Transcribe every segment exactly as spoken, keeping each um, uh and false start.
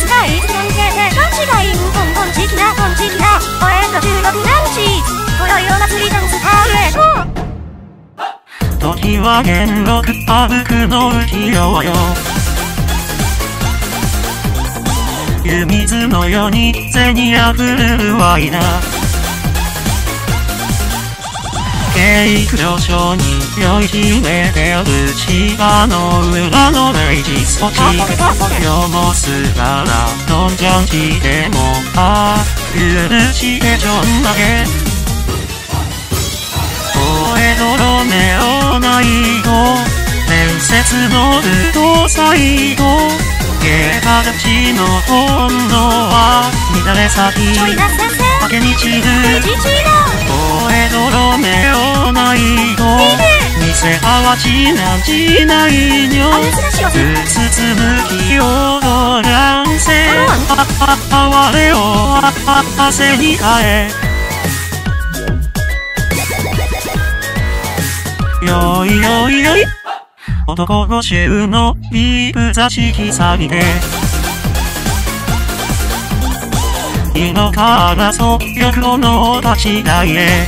使い続けて勘違い無根本的な本質だ俺の中毒なんち今宵お祭りダンスパレード時は元禄あぶくの浮世よ湯水のように銭あふるるわいな景気上昇に酔いしめてる千葉の裏のレイジスポチ世もすららどんじゃんしてもああ許してちょんだけ声のロメオナイト伝説のルトサイト芸形の本能は乱れ咲き明けに散る声のロメオナイト見せ合わちなんちないにょうつつむき踊らんせあわれを汗に変えよいよいよい男の衆のビープ座敷下げて井のからそ欲の立ち台へ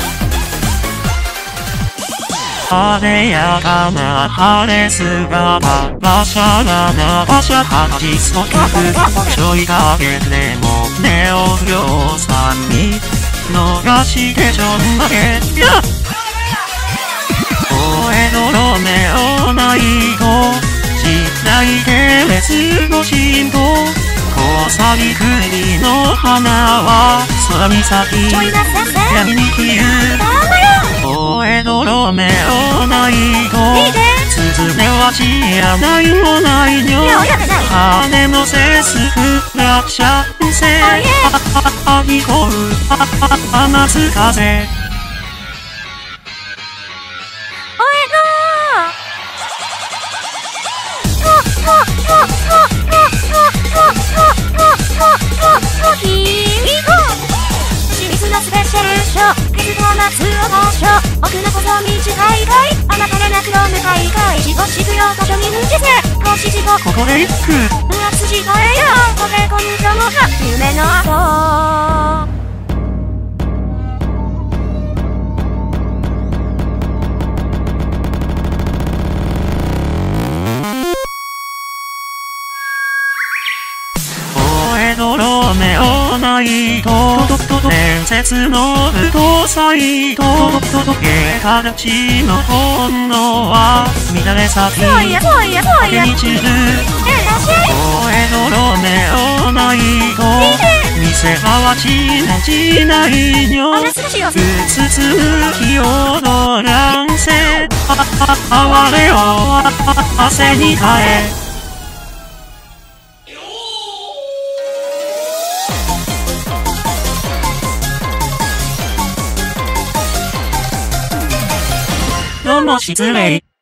晴れやかな晴れ姿馬車がな馬車はちそくちょいかけてもネオ不良さんに逃してちょんだけや声のロメオナイト時代系列の進歩交際栗の花は空に咲き闇に消え声のロメオナイトスズメは知らないもないにょ羽の背すふらしゃんせあいこう甘つ風スペシャルショーケツと夏を場所奥の細道海外あなたでなくの向かいかいしごしくよ箇所に抜けてごしじごここで一句うわつじこえよこれこんどもが夢の後声のロメオナイト伝説のルトサイト芸形の本能は乱れ咲き明けに散る声のロメオナイト見せ合わちなちないにょうつつむき踊らんせあわれを汗に変えどうも失礼。